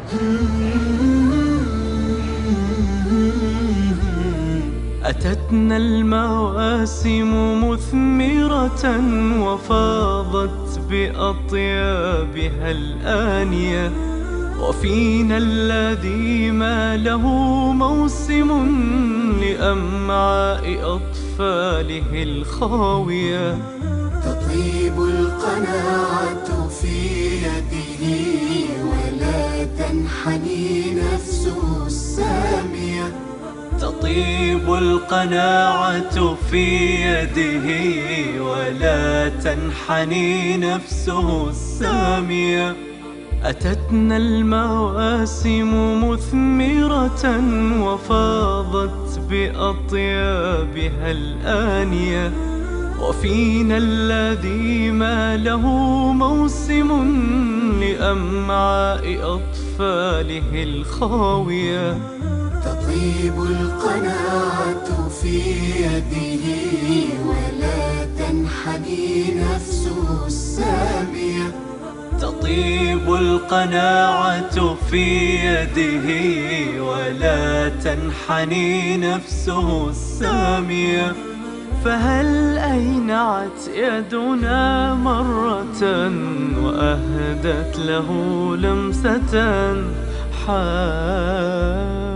أتتنا المواسم مثمرة وفاضت بأطيابها الآنية، وفينا الذي ما له موسم لأمعاء أطفاله الخاوية. تطيب القناعة في يده ولا تنحني نفسه السامية. تطيب القناعة في يده ولا تنحني نفسه السامية. أتتنا المواسم مثمرة وفاضت بأطيابها الآنية، وفينا الذي ما له موسم لأمعاء أطفاله الخاوية. تطيب القناعة في يده ولا تنحني نفسه السامية. تطيب القناعة في يده ولا تنحني نفسه السامية. فهل أينعت يدنا مرة وأهدت له لمسة